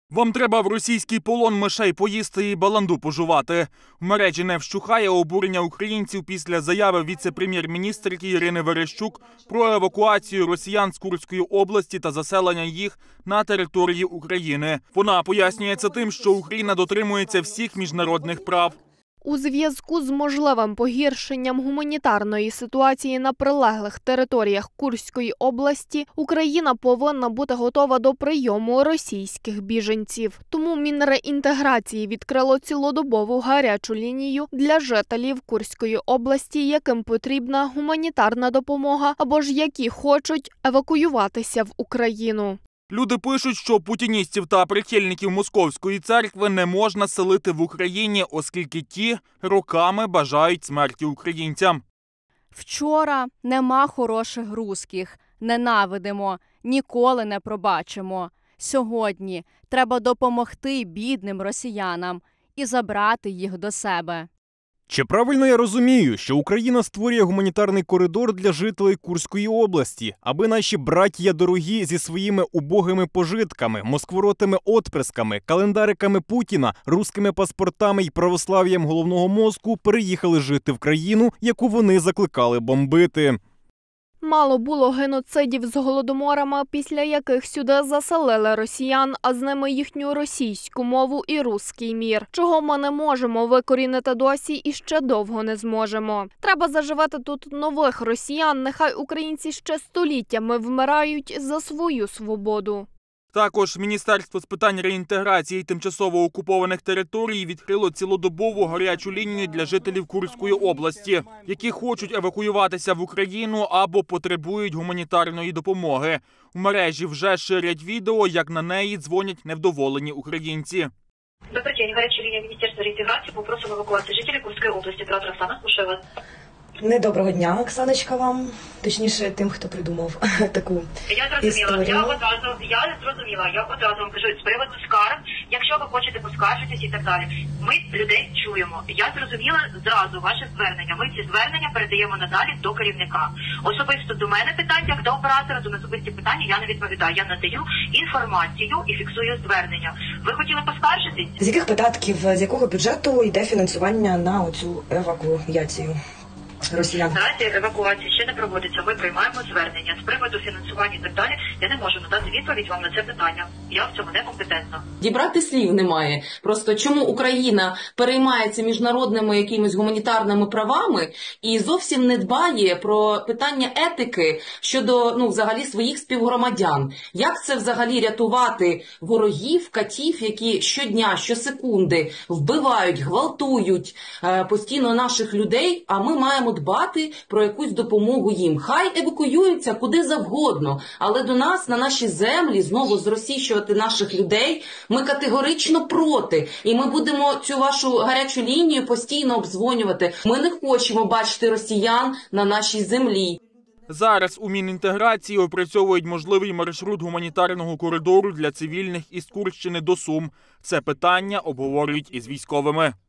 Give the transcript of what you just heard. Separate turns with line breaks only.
Вам треба в російський полон мишей поїсти і баланду пожувати. В мережі не вщухає обурення українців після заяви віце-прем'єр-міністрки Ірини Верещук про евакуацію росіян з Курської області та заселення їх на території України. Вона пояснює це тим, що Україна дотримується всіх міжнародних прав.
У зв'язку з можливим погіршенням гуманітарної ситуації на прилеглих територіях Курської області Україна повинна бути готова до прийому російських біженців. Тому Мінреінтеграції відкрило цілодобову гарячу лінію для жителів Курської області, яким потрібна гуманітарна допомога або ж які хочуть евакуюватися в Україну.
Люди пишуть, що путіністів та прихильників Московської церкви не можна селити в Україні, оскільки ті роками бажають смерті українцям.
Вчора нема хороших русських, ненавидимо, ніколи не пробачимо. Сьогодні треба допомогти бідним росіянам і забрати їх до себе.
Чи правильно я розумію, що Україна створює гуманітарний коридор для жителей Курської області, аби наші браття дорогі зі своїми убогими пожитками, москворотими отприсками, календариками Путіна, руськими паспортами й православ'ям головного мозку переїхали жити в країну, яку вони закликали бомбити?
Мало було геноцидів з голодоморами, після яких сюди заселили росіян, а з ними їхню російську мову і руський мір. Чого ми не можемо викорінити досі і ще довго не зможемо. Треба заживати тут нових росіян, нехай українці ще століттями вмирають за свою свободу.
Також Міністерство з питань реінтеграції тимчасово окупованих територій відкрило цілодобову гарячу лінію для жителів Курської області, які хочуть евакуюватися в Україну або потребують гуманітарної допомоги. У мережі вже ширять відео, як на неї дзвонять невдоволені українці.
Добрый день, горячая линия Министерства реинтеграции по вопросам эвакуации жителей Курской области. Оператор Оксана, слушаю вас.
Недоброго дня, Оксаночка, вам. Точніше, тим, хто придумав таку історію.
Я зрозуміла. Я одразу вам кажу з приводу скарг, якщо ви хочете поскаржитись і так далі. Ми людей чуємо. Я зрозуміла зразу ваше звернення. Ми ці звернення передаємо надалі до керівника. Особисто до мене питань, як до оператора, до особисті питання я не відповідаю. Я надаю інформацію і фіксую звернення. Ви хотіли поскаржитись?
З яких податків, з якого бюджету йде фінансування на оцю евакуацію росіян?
Наразі евакуація ще не проводиться. Ми приймаємо звернення. З приводу фінансування і так далі я не можу надати відповідь вам на це питання. Я в цьому некомпетентна.
Дібрати слів немає. Просто чому Україна переймається міжнародними якимись гуманітарними правами і зовсім не дбає про питання етики щодо, взагалі своїх співгромадян. Як це взагалі рятувати ворогів, катів, які щодня, щосекунди вбивають, гвалтують постійно наших людей, а ми маємо дбати про якусь допомогу їм. Хай евакуюються куди завгодно, але до нас, на наші землі, знову зросійщувати наших людей, ми категорично проти. І ми будемо цю вашу гарячу лінію постійно обдзвонювати. Ми не хочемо бачити росіян на нашій землі.
Зараз у Мінінтеграції опрацьовують можливий маршрут гуманітарного коридору для цивільних із Курщини до Сум. Це питання обговорюють із військовими.